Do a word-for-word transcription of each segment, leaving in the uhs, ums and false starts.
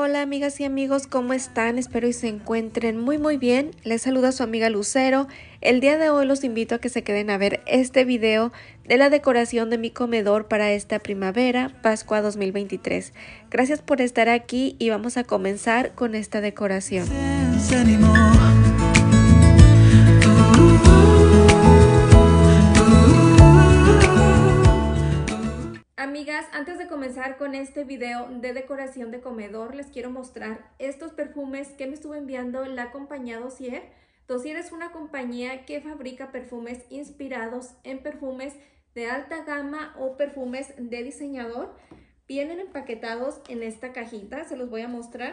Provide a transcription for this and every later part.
Hola amigas y amigos, ¿cómo están? Espero y se encuentren muy muy bien. Les saluda su amiga Lucero. El día de hoy los invito a que se queden a ver este video de la decoración de mi comedor para esta primavera, Pascua dos mil veintitrés. Gracias por estar aquí y vamos a comenzar con esta decoración. Amigas, antes de comenzar con este video de decoración de comedor, les quiero mostrar estos perfumes que me estuvo enviando la compañía Dossier. Dossier es una compañía que fabrica perfumes inspirados en perfumes de alta gama o perfumes de diseñador. Vienen empaquetados en esta cajita, se los voy a mostrar.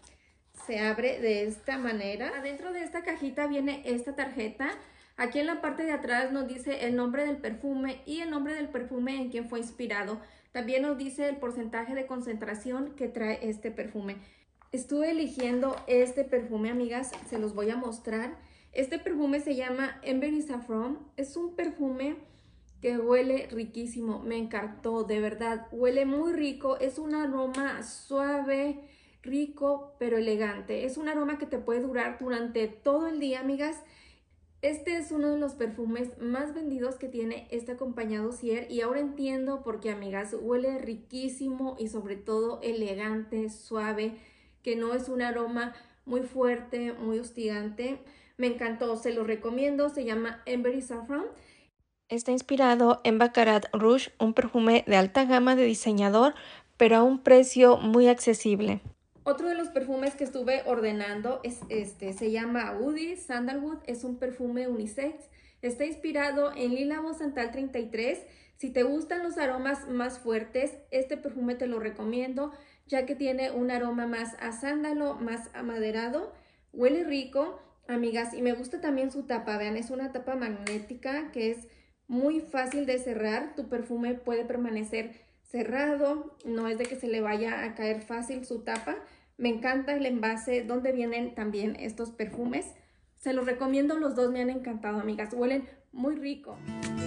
Se abre de esta manera. Adentro de esta cajita viene esta tarjeta. Aquí en la parte de atrás nos dice el nombre del perfume y el nombre del perfume en quien fue inspirado. También nos dice el porcentaje de concentración que trae este perfume. Estuve eligiendo este perfume, amigas, se los voy a mostrar. Este perfume se llama Amber Saffron. Es un perfume que huele riquísimo, me encantó, de verdad. Huele muy rico, es un aroma suave, rico, pero elegante. Es un aroma que te puede durar durante todo el día, amigas. Este es uno de los perfumes más vendidos que tiene esta compañía Dossier y ahora entiendo por qué, amigas. Huele riquísimo y sobre todo elegante, suave, que no es un aroma muy fuerte, muy hostigante. Me encantó, se lo recomiendo, se llama Amber Saffron. Está inspirado en Baccarat Rouge, un perfume de alta gama de diseñador, pero a un precio muy accesible. Otro de los perfumes que estuve ordenando es este, se llama Woody Sandalwood, es un perfume unisex, está inspirado en Lila Santal treinta y tres. Si te gustan los aromas más fuertes, este perfume te lo recomiendo, ya que tiene un aroma más a sándalo, más amaderado, huele rico, amigas, y me gusta también su tapa. Vean, es una tapa magnética que es muy fácil de cerrar. Tu perfume puede permanecer cerrado, no es de que se le vaya a caer fácil su tapa. Me encanta el envase donde vienen también estos perfumes. Se los recomiendo, los dos me han encantado, amigas. Huelen muy rico.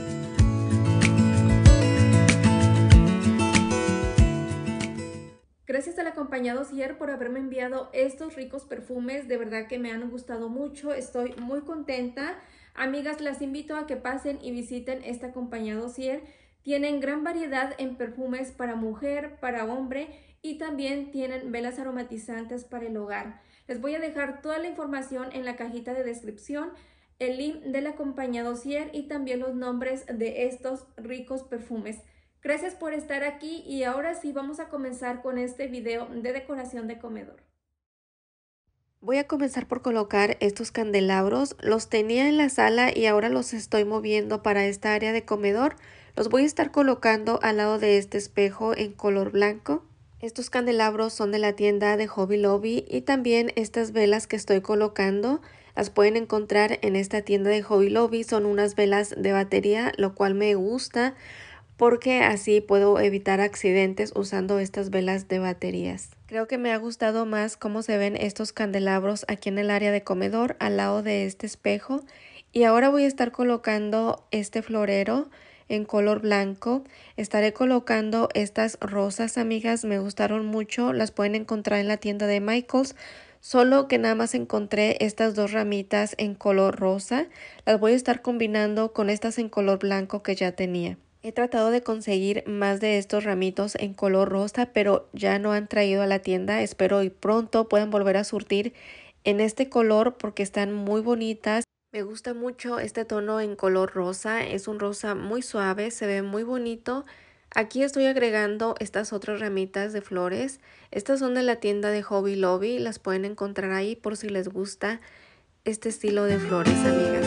Gracias a la compañía Dossier por haberme enviado estos ricos perfumes. De verdad que me han gustado mucho. Estoy muy contenta. Amigas, las invito a que pasen y visiten esta compañía Dossier. Tienen gran variedad en perfumes para mujer, para hombre y también tienen velas aromatizantes para el hogar. Les voy a dejar toda la información en la cajita de descripción, el link de la compañía Dossier y también los nombres de estos ricos perfumes. Gracias por estar aquí y ahora sí vamos a comenzar con este video de decoración de comedor. Voy a comenzar por colocar estos candelabros. Los tenía en la sala y ahora los estoy moviendo para esta área de comedor. Los voy a estar colocando al lado de este espejo en color blanco. Estos candelabros son de la tienda de Hobby Lobby y también estas velas que estoy colocando las pueden encontrar en esta tienda de Hobby Lobby. Son unas velas de batería, lo cual me gusta porque así puedo evitar accidentes usando estas velas de baterías. Creo que me ha gustado más cómo se ven estos candelabros aquí en el área de comedor al lado de este espejo. Y ahora voy a estar colocando este florero en color blanco. Estaré colocando estas rosas, amigas, me gustaron mucho, las pueden encontrar en la tienda de Michaels, solo que nada más encontré estas dos ramitas en color rosa. Las voy a estar combinando con estas en color blanco que ya tenía. He tratado de conseguir más de estos ramitos en color rosa, pero ya no han traído a la tienda. Espero y pronto puedan volver a surtir en este color porque están muy bonitas. Me gusta mucho este tono en color rosa, es un rosa muy suave, se ve muy bonito. Aquí estoy agregando estas otras ramitas de flores. Estas son de la tienda de Hobby Lobby, las pueden encontrar ahí por si les gusta este estilo de flores, amigas.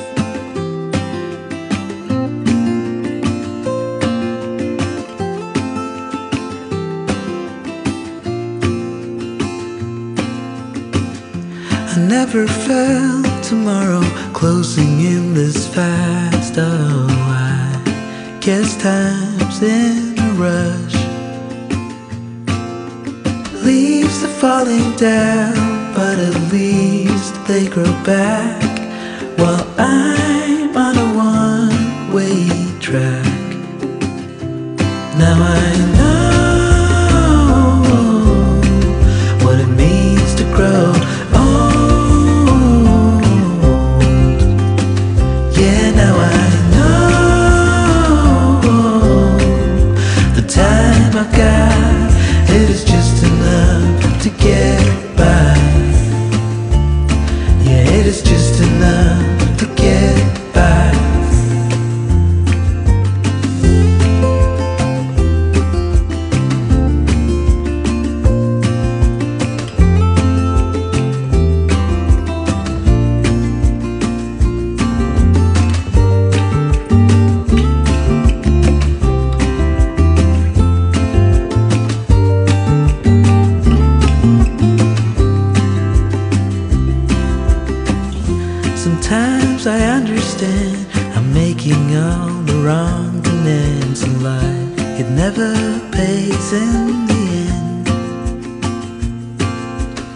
I never felt tomorrow closing in this fast. Oh, I guess time's in a rush. Leaves are falling down, but at least they grow back. While I'm on a one-way track. Now I know what it means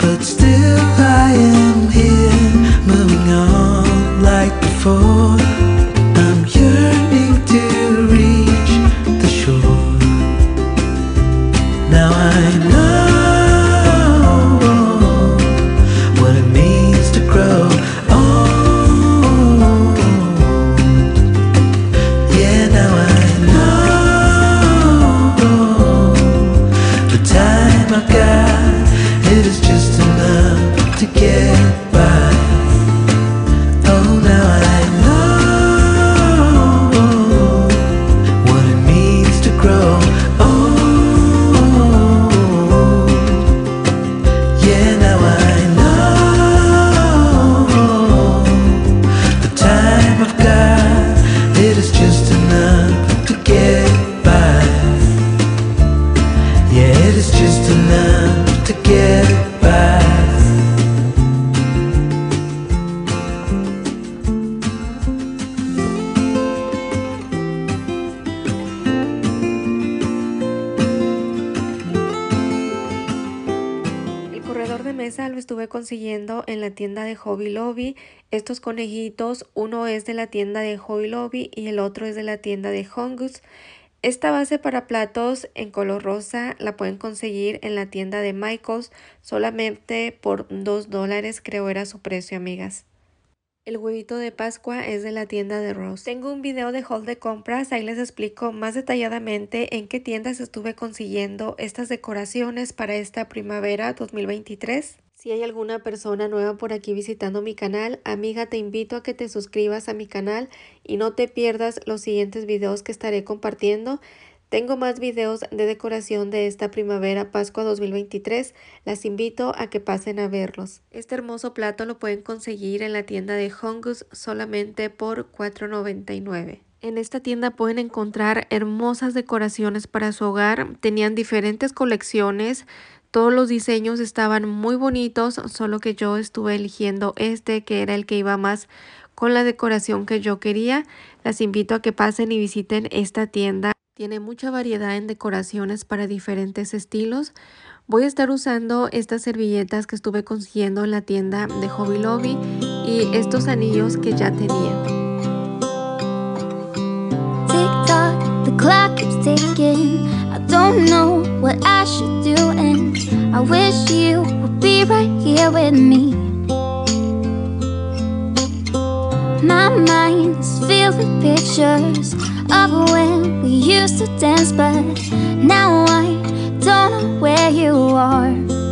but still I am here, moving on like before. I'm yearning to reach the shore. Now I know what it means to grow old. Yeah, now I know the time I've got, it is just enough to get by. Oh, now I know what it means to grow old. Yeah, now I know the time I've got, it is just enough to get by. Yeah, it is just enough to get by. El corredor de mesa lo estuve consiguiendo en la tienda de Hobby Lobby. Estos conejitos, uno es de la tienda de Hobby Lobby y el otro es de la tienda de Home Goods. Esta base para platos en color rosa la pueden conseguir en la tienda de Michaels solamente por dos dólares, creo era su precio, amigas. El huevito de Pascua es de la tienda de Ross. Tengo un video de haul de compras, ahí les explico más detalladamente en qué tiendas estuve consiguiendo estas decoraciones para esta primavera dos mil veintitrés. Si hay alguna persona nueva por aquí visitando mi canal, amiga, te invito a que te suscribas a mi canal y no te pierdas los siguientes videos que estaré compartiendo. Tengo más videos de decoración de esta primavera Pascua dos mil veintitrés. Las invito a que pasen a verlos. Este hermoso plato lo pueden conseguir en la tienda de Home Goods solamente por cuatro noventa y nueve. En esta tienda pueden encontrar hermosas decoraciones para su hogar. Tenían diferentes colecciones. Todos los diseños estaban muy bonitos, solo que yo estuve eligiendo este que era el que iba más con la decoración que yo quería. Las invito a que pasen y visiten esta tienda. Tiene mucha variedad en decoraciones para diferentes estilos. Voy a estar usando estas servilletas que estuve consiguiendo en la tienda de Hobby Lobby y estos anillos que ya tenía. Tick tock, the clock keeps ticking. I don't know what I should do, and I wish you would be right here with me. My mind is filled with pictures of when we used to dance, but now I don't know where you are.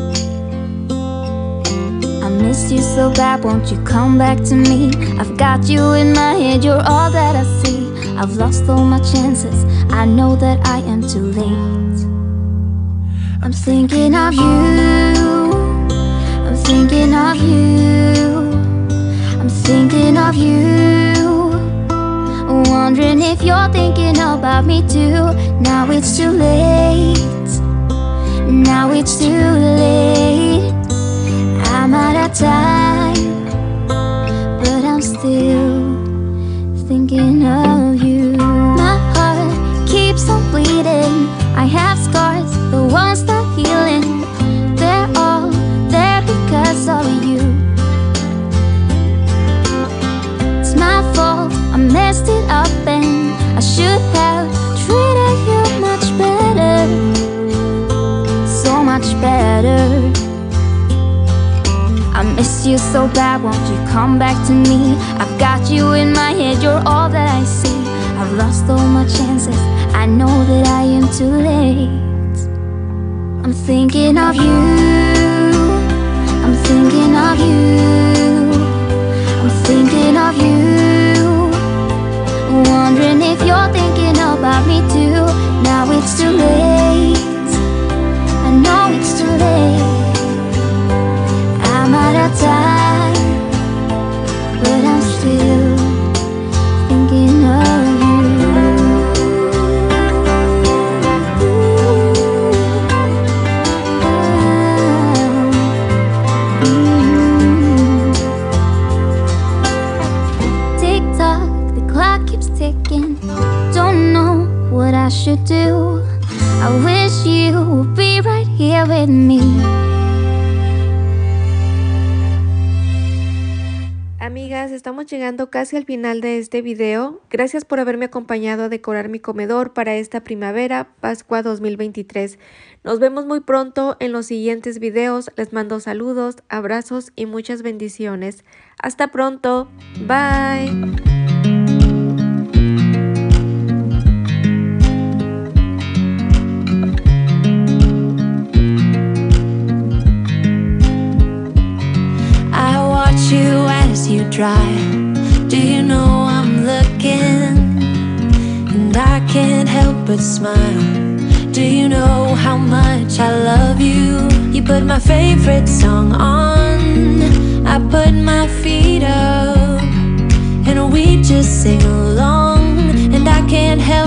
I miss you so bad, won't you come back to me? I've got you in my head, you're all that I see. I've lost all my chances, I know that I am too late. I'm thinking of you, I'm thinking of you, I'm thinking of you, wondering if you're thinking about me too. Now it's too late, now it's too late. I'm out of time, but I'm still thinking of you. My heart keeps on bleeding, I have scars, the ones that healing. They're all there because of you. It's my fault, I messed it up, and I should have treated you much better, so much better. I miss you so bad, won't you come back to me? I've got you in my head, you're all that I see. I've lost all my chances, I know that I am too late. I'm thinking of you, I'm thinking of you, I'm thinking of you, wondering if you're thinking about me too. Now it's too late, I know it's too late. I'm out of time, but I'm still thinking of you. amigas, estamos llegando casi al final de este video. Gracias por haberme acompañado a decorar mi comedor para esta primavera, Pascua dos mil veintitrés. Nos vemos muy pronto en los siguientes videos. Les mando saludos, abrazos y muchas bendiciones. Hasta pronto. Bye. You as you drive, do you know I'm looking? And I can't help but smile. Do you know how much I love you? You put my favorite song on, I put my feet up, and we just sing along. And I can't help